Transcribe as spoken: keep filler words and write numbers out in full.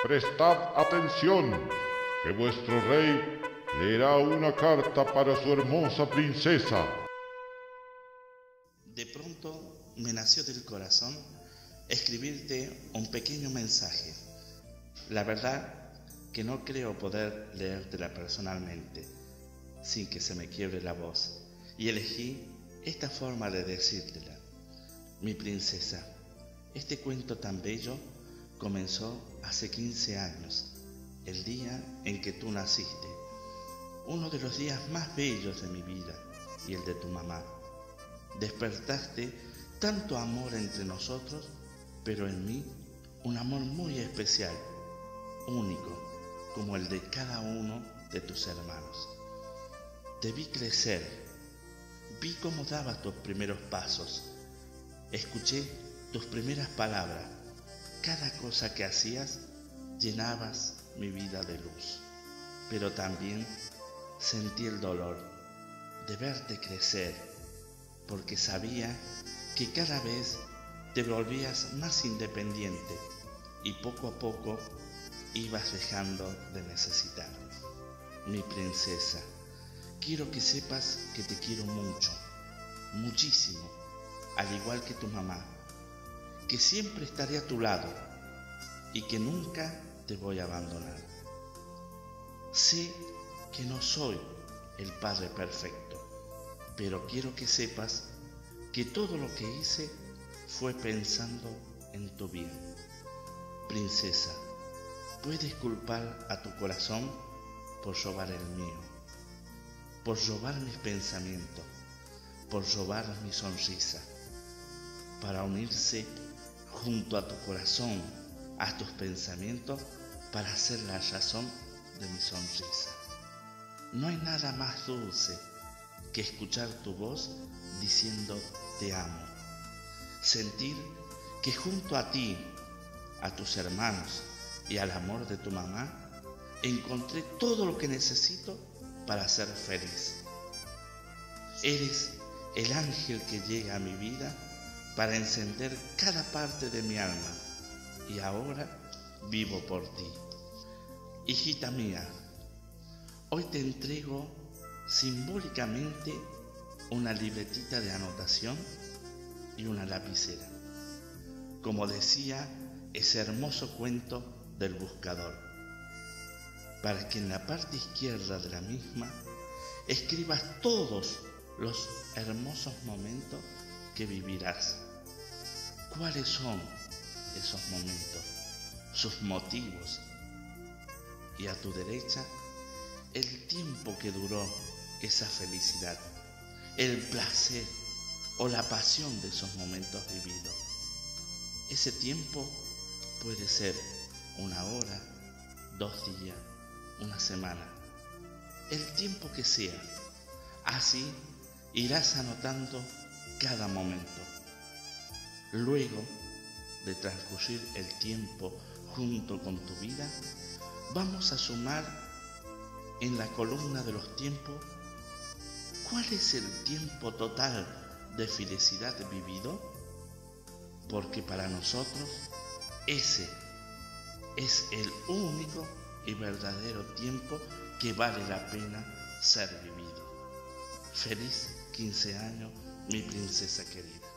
Prestad atención, que vuestro rey leerá una carta para su hermosa princesa. De pronto me nació del corazón escribirte un pequeño mensaje. La verdad que no creo poder leértela personalmente sin que se me quiebre la voz, y elegí esta forma de decírtela. Mi princesa, este cuento tan bello comenzó hace quince años, el día en que tú naciste, uno de los días más bellos de mi vida y el de tu mamá. Despertaste tanto amor entre nosotros, pero en mí un amor muy especial, único, como el de cada uno de tus hermanos. Te vi crecer, vi cómo dabas tus primeros pasos, escuché tus primeras palabras. Cada cosa que hacías llenabas mi vida de luz, pero también sentí el dolor de verte crecer, porque sabía que cada vez te volvías más independiente y poco a poco ibas dejando de necesitarme. Mi princesa, quiero que sepas que te quiero mucho, muchísimo, al igual que tu mamá, que siempre estaré a tu lado y que nunca te voy a abandonar. Sé que no soy el padre perfecto, pero quiero que sepas que todo lo que hice fue pensando en tu bien. Princesa, puedes culpar a tu corazón por robar el mío, por robar mis pensamientos, por robar mi sonrisa, para unirse junto a tu corazón, a tus pensamientos, para hacer la razón de mi sonrisa. No hay nada más dulce que escuchar tu voz diciendo te amo, sentir que junto a ti, a tus hermanos y al amor de tu mamá, encontré todo lo que necesito para ser feliz. Eres el ángel que llega a mi vida para encender cada parte de mi alma, y ahora vivo por ti. Hijita mía, hoy te entrego simbólicamente una libretita de anotación y una lapicera, como decía ese hermoso cuento del buscador, para que en la parte izquierda de la misma escribas todos los hermosos momentos que vivirás. ¿Cuáles son esos momentos? Sus motivos. Y a tu derecha, el tiempo que duró esa felicidad, el placer o la pasión de esos momentos vividos. Ese tiempo puede ser una hora, dos días, una semana, el tiempo que sea. Así irás anotando cada momento. Luego de transcurrir el tiempo junto con tu vida, vamos a sumar en la columna de los tiempos cuál es el tiempo total de felicidad vivido, porque para nosotros ese es el único y verdadero tiempo que vale la pena ser vivido. Feliz quince años, mi princesa querida.